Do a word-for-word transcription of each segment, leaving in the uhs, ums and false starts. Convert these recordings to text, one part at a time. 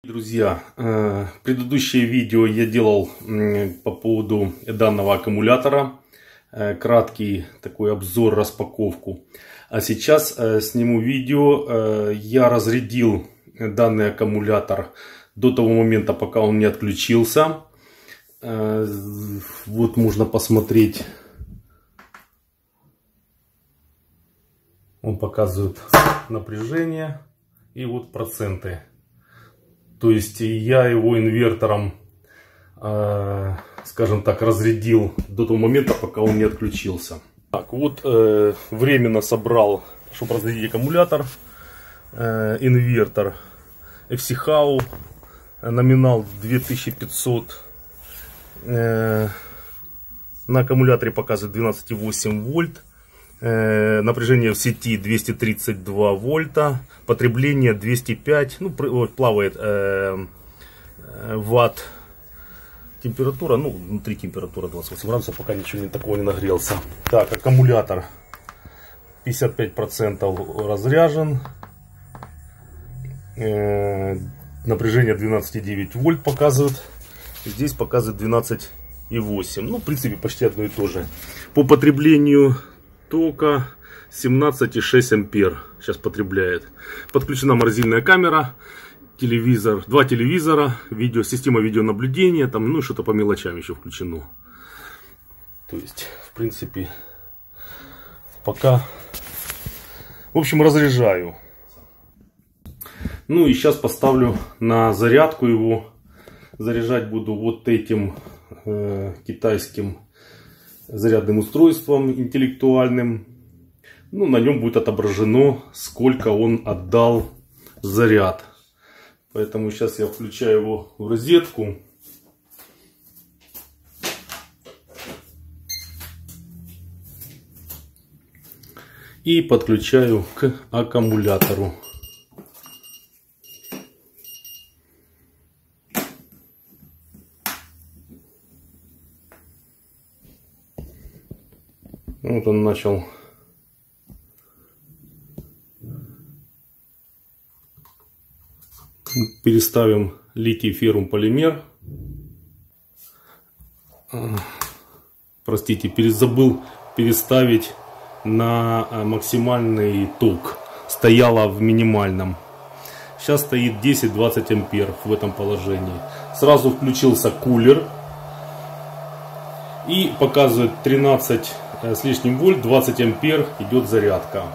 Друзья, предыдущее видео я делал по поводу данного аккумулятора. Краткий такой обзор, распаковку. А сейчас сниму видео. Я разрядил данный аккумулятор до того момента, пока он не отключился. Вот можно посмотреть. Он показывает напряжение и вот проценты. То есть я его инвертором, э, скажем так, разрядил до того момента, пока он не отключился. Так, вот э, временно собрал, чтобы разрядить аккумулятор, э, инвертор эф си хау, номинал две тысячи пятьсот. Э, на аккумуляторе показывает двенадцать и восемь вольт. Напряжение в сети двести тридцать два вольта, потребление двести пять, ну плавает э, ватт, температура, ну внутри температура двадцать восемь градусов, пока ничего не такого не нагрелся. Так, аккумулятор пятьдесят пять процентов разряжен, э, напряжение двенадцать и девять вольт показывает, здесь показывает двенадцать и восемь, ну в принципе почти одно и то же. По потреблению тока семнадцать и шесть ампер сейчас потребляет. Подключена морозильная камера, телевизор, два телевизора, видео, система видеонаблюдения, там, ну что-то по мелочам еще включено. То есть, в принципе, пока, в общем, разряжаю. Ну и сейчас поставлю на зарядку его. Заряжать буду вот этим э, китайским зарядным устройством интеллектуальным. Ну, на нем будет отображено, сколько он отдал заряд. Поэтому сейчас я включаю его в розетку. И подключаю к аккумулятору. Вот он начал переставим литий-феррум полимер. Простите, забыл переставить на максимальный ток. Стояла в минимальном. Сейчас стоит десять-двадцать ампер в этом положении. Сразу включился кулер. И показывает тринадцать с лишним вольт, двадцать ампер идет зарядка.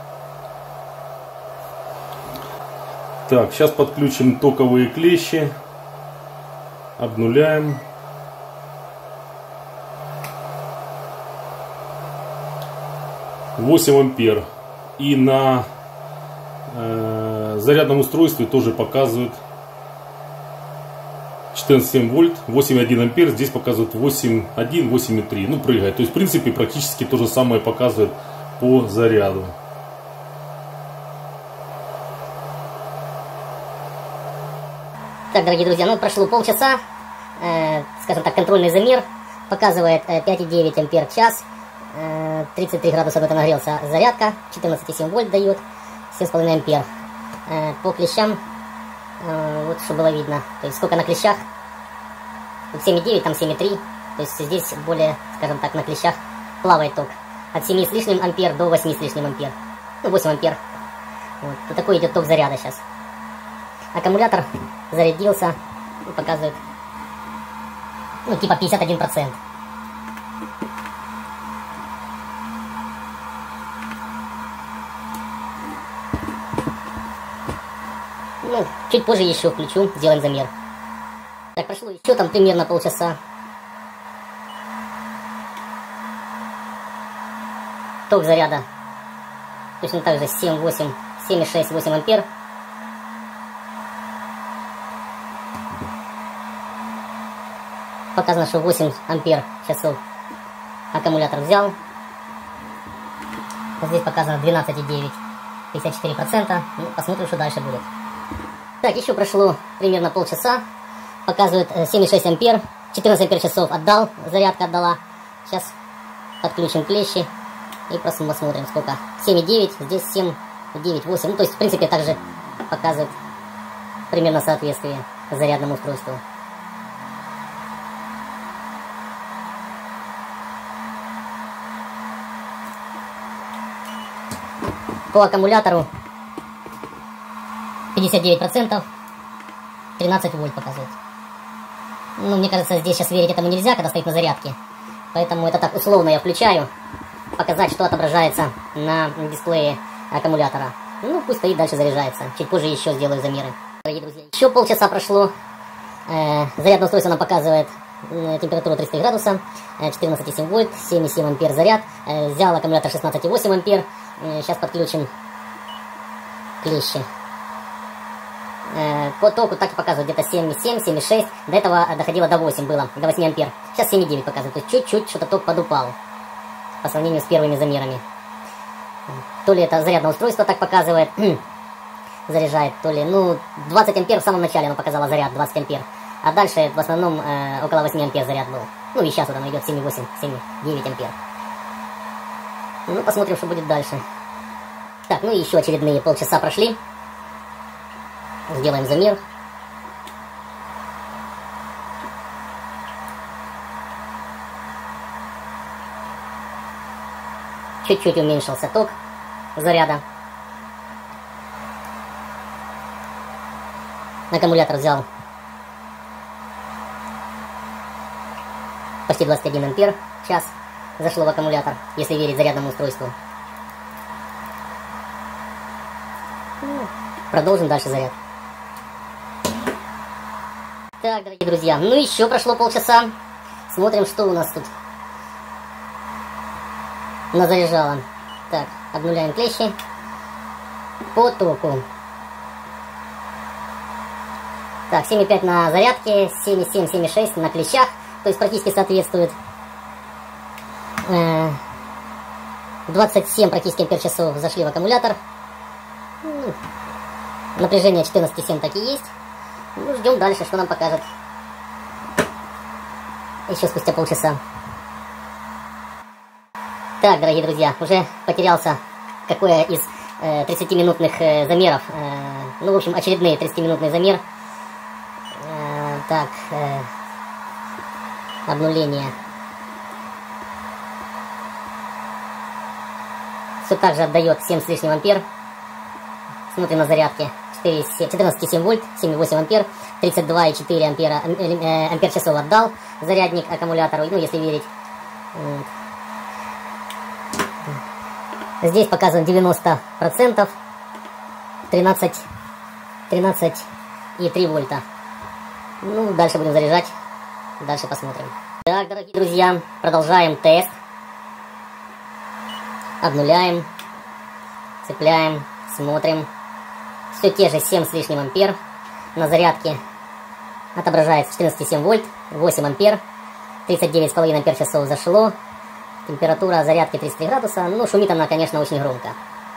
Так, сейчас подключим токовые клещи. Обнуляем. восемь ампер. И на э, зарядном устройстве тоже показывает четырнадцать и семь вольт, восемь и один ампер, здесь показывает восемь и один, восемь и три, ну прыгает. То есть в принципе практически то же самое показывает по заряду. Так, дорогие друзья, ну прошло полчаса, э, скажем так, контрольный замер показывает э, пять и девять ампер час, э, тридцать три градуса это нагрелся зарядка, четырнадцать и семь вольт дает, семь и пять ампер. Э, по клещам, э, вот чтобы было видно, то есть сколько на клещах, тут семь и девять, там семь и три, то есть здесь более, скажем так, на клещах плавает ток от семи с лишним ампер до восьми с лишним ампер, ну восемь ампер. Вот, вот такой идет ток заряда сейчас. Аккумулятор зарядился, показывает, ну типа пятьдесят один процент. Ну, чуть позже еще включу, сделаем замер. Так, прошло еще там примерно полчаса. Ток заряда точно так же семь, восемь, семь и шесть, восемь ампер. Показано, что восемь ампер часов аккумулятор взял. Здесь показано двенадцать и девять, пятьдесят четыре процента. Ну, посмотрим, что дальше будет. Так, еще прошло примерно полчаса. Показывает семь и шесть ампер, четырнадцать ампер часов отдал, зарядка отдала. Сейчас подключим клещи и просто посмотрим, сколько. семь и девять, здесь семь и девять, восемь. Ну, то есть, в принципе, также показывает примерно соответствие зарядному устройству. По аккумулятору пятьдесят девять процентов, тринадцать вольт показывает. Ну, мне кажется, здесь сейчас верить этому нельзя, когда стоит на зарядке. Поэтому это так условно я включаю, показать, что отображается на дисплее аккумулятора. Ну, пусть стоит, дальше заряжается. Чуть позже еще сделаю замеры. Дорогие друзья, еще полчаса прошло. Э, зарядное устройство нам показывает э, температуру тридцать три градуса, э, четырнадцать и семь вольт, семь и семь ампер заряд. Э, взял аккумулятор шестнадцать и восемь ампер. Э, сейчас подключим клещи. Э, по току так и показывает где-то семь и семь, семь и шесть. До этого доходило до восьми было, до восьми ампер. Сейчас семь и девять показывает. То есть чуть-чуть что-то ток подупал по сравнению с первыми замерами. То ли это зарядное устройство так показывает, заряжает, то ли, ну, двадцать ампер в самом начале оно показало заряд, двадцать ампер. А дальше в основном э, около восьми ампер заряд был. Ну и сейчас вот оно идет семь и восемь, семь и девять ампер. Ну, посмотрим, что будет дальше. Так, ну и еще очередные полчаса прошли. Сделаем замер. Чуть-чуть уменьшился ток заряда. Аккумулятор взял почти двадцать один ампер в час. Зашло в аккумулятор, если верить зарядному устройству. Продолжим дальше заряд. Так, дорогие друзья, ну еще прошло полчаса. Смотрим, что у нас тут назаряжало. Так, обнуляем клещи. По току. Так, семь и пять на зарядке, семь и семь, семь и шесть на клещах. То есть практически соответствует. двадцать семь практически ампер-часов зашли в аккумулятор. Напряжение четырнадцать и семь так и есть. Ну, ждем дальше, что нам покажет. Еще спустя полчаса. Так, дорогие друзья, уже потерялся какое из э, тридцатиминутных э, замеров. Э, ну, в общем, очередные тридцатиминутный замер. Э, так, э, обнуление. Все так же отдает семь с лишним ампер. Смотрим на зарядке. четырнадцать и семь вольт, семь и восемь ампер, тридцать два и четыре ампера, э, ампер часов отдал зарядник аккумулятору, ну, если верить. Здесь показываем девяносто процентов, тринадцать, тринадцать и три вольта. Ну, дальше будем заряжать, дальше посмотрим. Так, дорогие друзья, продолжаем тест. Обнуляем, цепляем, смотрим. Все те же семь с лишним ампер. На зарядке отображается четырнадцать и семь вольт, восемь ампер, тридцать девять и пять ампер часов зашло. Температура зарядки тридцать три градуса. Ну, шумит она, конечно, очень громко.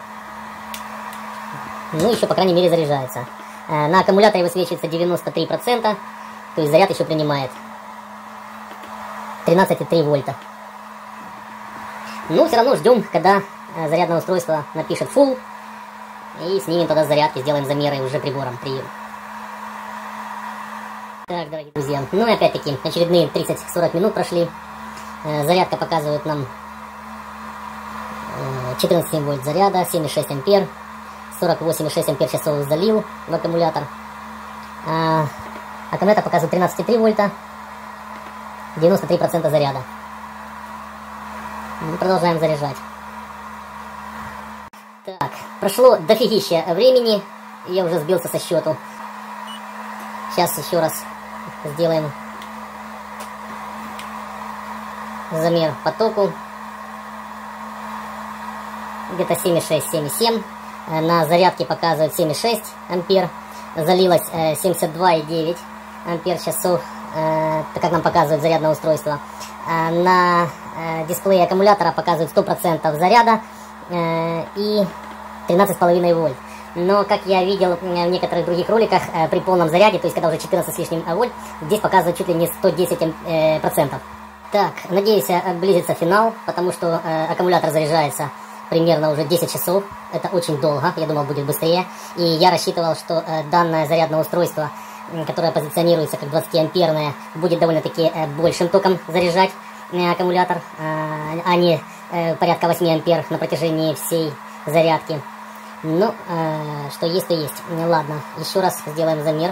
Ну, еще, по крайней мере, заряжается. На аккумуляторе высвечивается девяносто три процента. То есть заряд еще принимает тринадцать и три вольта. Ну, все равно ждем, когда зарядное устройство напишет full. И снимем тогда зарядки, сделаем замеры уже прибором, прием. Так, дорогие друзья, ну и опять-таки очередные тридцать-сорок минут прошли. Э, зарядка показывает нам э, четырнадцать и семь вольт заряда, семь и шесть ампер, сорок восемь и шесть ампер часов залил в аккумулятор. А аккумулятор показывает тринадцать и три вольта, девяносто три процента заряда. Мы продолжаем заряжать. Так, прошло дофигища времени, я уже сбился со счету. Сейчас еще раз сделаем замер по току. Где-то семь и шесть, семь и семь. На зарядке показывает семь и шесть ампер. Залилось семьдесят два и девять ампер часов, так как нам показывает зарядное устройство. На дисплее аккумулятора показывает сто процентов заряда и тринадцать и пять вольт. Но, как я видел в некоторых других роликах, при полном заряде, то есть когда уже четырнадцать с лишним вольт, здесь показывает чуть ли не сто десять процентов. Так, надеюсь, близится финал, потому что аккумулятор заряжается примерно уже десять часов. Это очень долго, я думал, будет быстрее. И я рассчитывал, что э, данное зарядное устройство, э, которое позиционируется как двадцатиамперное, будет довольно-таки э, большим током заряжать э, аккумулятор, э, а не э, порядка восьми ампер на протяжении всей зарядки. Ну, э, что есть, то есть. Ладно, еще раз сделаем замер.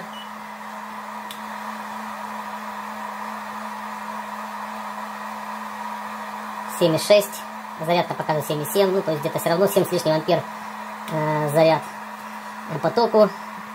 семь и шесть, зарядка показывает семь и семь, ну то есть где-то все равно семь с лишним ампер э, заряд потоку.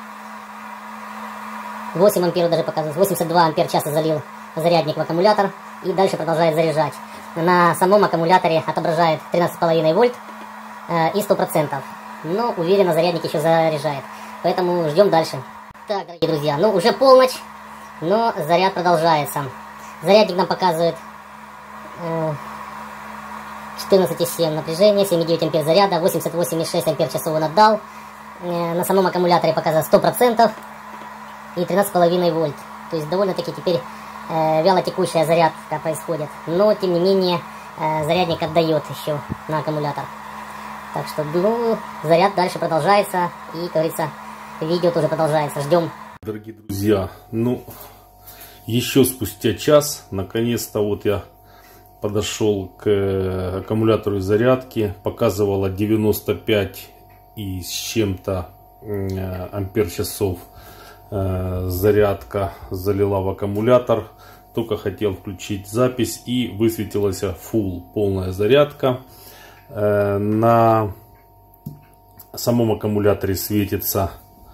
восемь ампер даже показывает, восемьдесят два ампер часа залил зарядник в аккумулятор и дальше продолжает заряжать. На самом аккумуляторе отображает тринадцать с половиной вольт э, и сто процентов, но уверенно зарядник еще заряжает, поэтому ждем дальше. Так, дорогие друзья, ну уже полночь, но заряд продолжается. Зарядник нам показывает э, четырнадцать и семь напряжение, семь и девять ампер заряда, восемьдесят восемь и шесть ампер часов он отдал. Э, на самом аккумуляторе показывает сто процентов и тринадцать с половиной вольт. То есть довольно-таки теперь э, вялотекущая зарядка происходит. Но, тем не менее, э, зарядник отдает еще на аккумулятор. Так что, ну, заряд дальше продолжается. И, как говорится, видео тоже продолжается. Ждем. Дорогие друзья, ну, еще спустя час, наконец-то вот я подошел к аккумулятору зарядки, показывала девяносто пять и с чем-то ампер часов зарядка залила в аккумулятор. Только хотел включить запись и высветилась full, полная зарядка. На самом аккумуляторе светится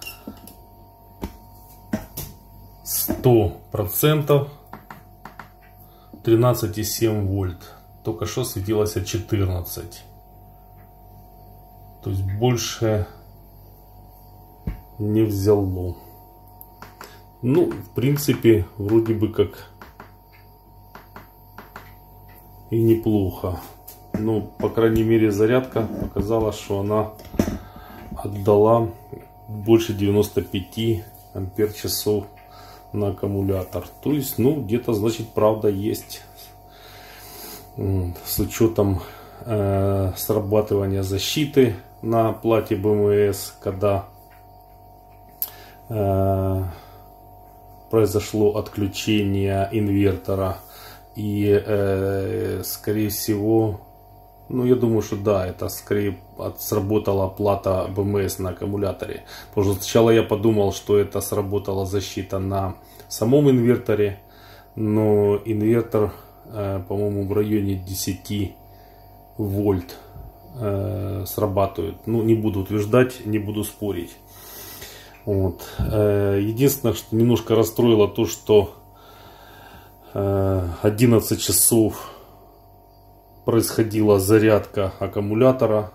сто процентов. тринадцать и семь вольт. Только что светилось четырнадцать. То есть больше не взяло. Ну, в принципе, вроде бы как и неплохо. Ну, по крайней мере, зарядка показала, что она отдала больше девяноста пяти ампер часов на аккумулятор. То есть, ну, где-то, значит, правда есть, с учетом э, срабатывания защиты на плате бэ эм эс, когда э, произошло отключение инвертора. И, э, скорее всего, ну, я думаю, что да, это скорее от, сработала плата бэ эм эс на аккумуляторе. Потому что сначала я подумал, что это сработала защита на самом инверторе. Но инвертор, э, по-моему, в районе десяти вольт э, срабатывает. Ну, не буду утверждать, не буду спорить. Вот. Э, единственное, что немножко расстроило то, что э, одиннадцать часов происходила зарядка аккумулятора.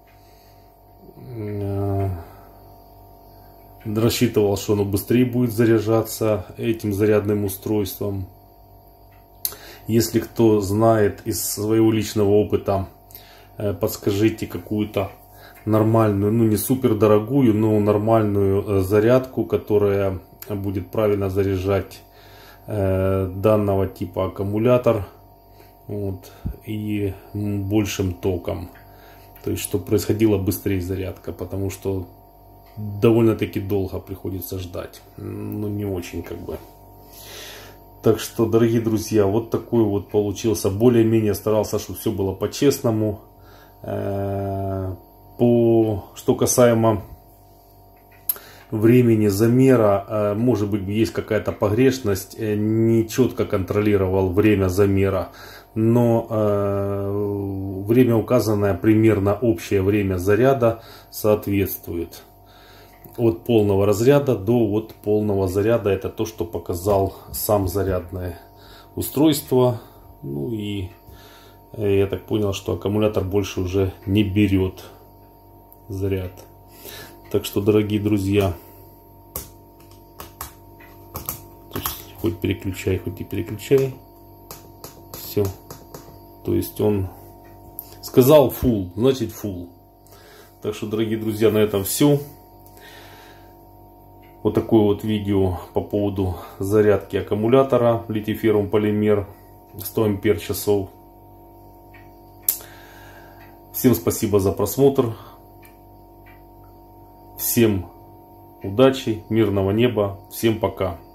Рассчитывал, что оно быстрее будет заряжаться этим зарядным устройством. Если кто знает из своего личного опыта, подскажите какую-то нормальную, ну не супер дорогую, но нормальную зарядку, которая будет правильно заряжать данного типа аккумулятор. Вот, и большим током. То есть, чтобы происходила быстрее зарядка, потому что довольно-таки долго приходится ждать. Ну, не очень как бы. Так что, дорогие друзья, вот такой вот получился. Более-менее старался, чтобы все было по-честному. По, что касаемо времени замера, может быть, есть какая-то погрешность. Не четко контролировал время замера. Но э, время, указанное примерно общее время заряда, соответствует. От полного разряда до вот полного заряда. Это то, что показал сам зарядное устройство. Ну и я так понял, что аккумулятор больше уже не берет заряд. Так что, дорогие друзья, то есть, хоть переключай, хоть и переключай. Все. То есть он сказал full, значит full. Так что, дорогие друзья, на этом все. Вот такое вот видео по поводу зарядки аккумулятора литий-феррум полимер сто ампер часов. Всем спасибо за просмотр. Всем удачи, мирного неба. Всем пока.